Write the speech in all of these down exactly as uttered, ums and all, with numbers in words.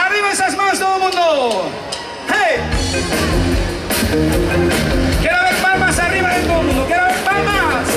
Arriba esas manos todo el mundo. ¡Hey! Quiero ver palmas arriba de todo el mundo. Quiero ver palmas.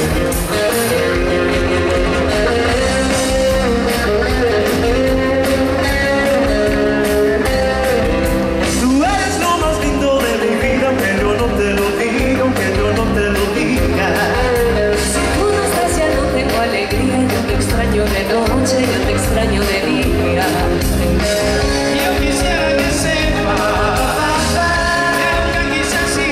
Tú eres lo más lindo de mi vida, aunque yo no te lo diga, aunque yo no te lo diga. Si tú no estás ya no tengo alegría, yo te extraño de noche, yo te extraño de día. Yo quisiera que sepas que nunca quise así,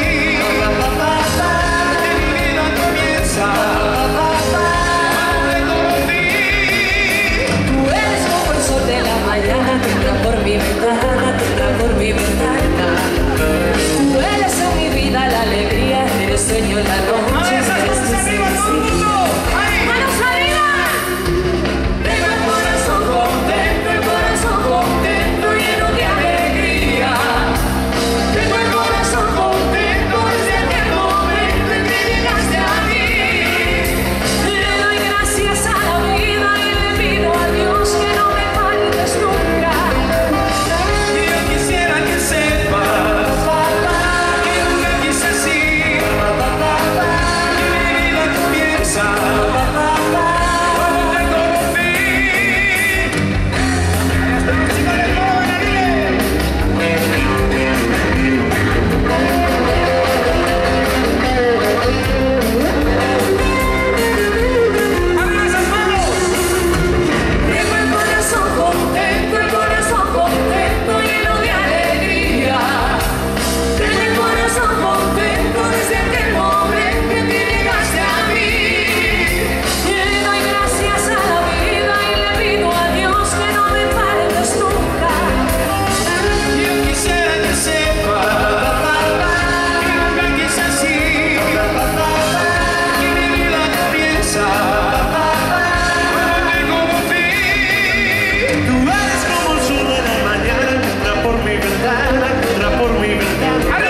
que mi vida comienza cuando te conocí. Tú eres como el sol de la mañana que entra por mi ventana, que entra por mi ventana. Tú eres en mi vida la alegría, eres sueño en la noche. A ver, esas manos arriba todo el mundo. ¡Ahí! ¡Manos arriba! Tengo el corazón contento, el corazón contento, lleno de alegría. Tengo el corazón contento desde aquel momento en que llegaste a mí. Le doy gracias a la vida y le pido a Dios que no me faltes nunca. Y yo quisiera que sepas que nunca quise así, que mi vida comienza cuando te conocí. Ahí están los chicos del coro, bailarines. ¡Arriba esas manos! Tengo el corazón contento, el corazón contento, lleno de alegría. Tengo el corazón contento desde aquel momento en que llegaste a mí. Le doy gracias a la vida y le pido a Dios que no me faltes nunca. Yo quisiera que sepas que nunca quise así, que mi vida comienza cuando te conocí. Tú eres como el sol de la mañana que entra por mi ventana, que entra por mi ventana.